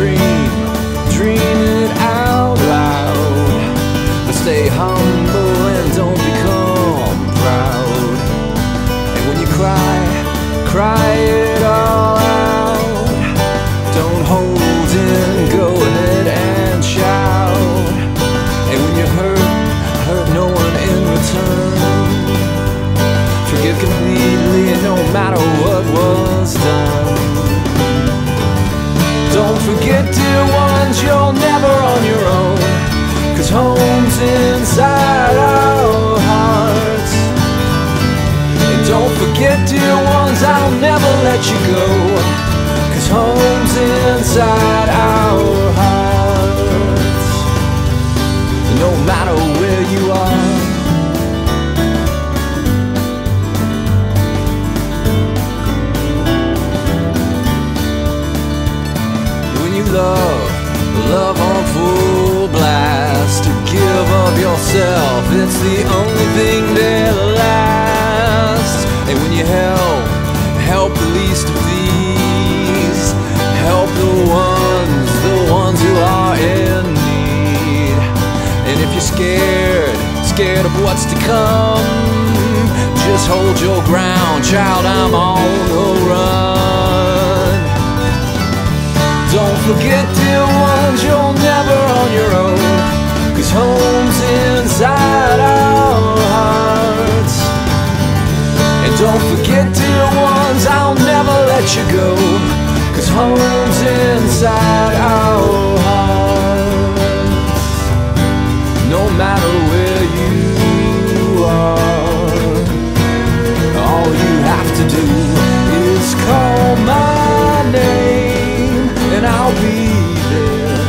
dream it out loud. But stay humble and don't become proud. And when you cry it all out. Don't hold in, go in it and shout. And when you hurt no one in return. Forgive completely no matter what was done. Don't forget, dear ones, you're never on your own, 'cause home's inside our hearts. And don't forget, dear ones, I'll never let you go, 'cause home's inside our hearts. No matter where you are. Love on full blast. To give of yourself, it's the only thing that lasts. And when you help the least of these, help the ones who are in need. And if you're scared of what's to come, just hold your ground, child, I'm on the run. Don't forget, dear ones, you're never on your own, 'cause home's inside our hearts. And don't forget, dear ones, I'll never let you go, 'cause home's inside our hearts. No matter where you are, all you have to do is call my name, and I'll be there.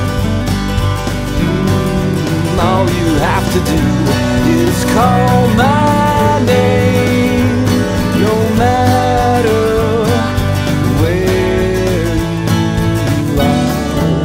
All you have to do is call my name, no matter where you are.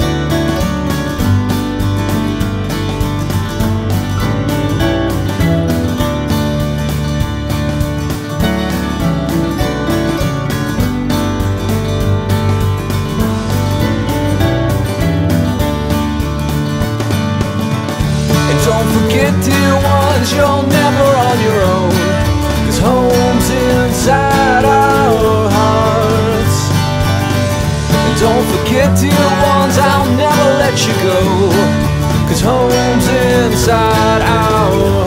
Don't forget, dear ones, you're never on your own, 'cause home's inside our hearts. And don't forget, dear ones, I'll never let you go, 'cause home's inside our hearts.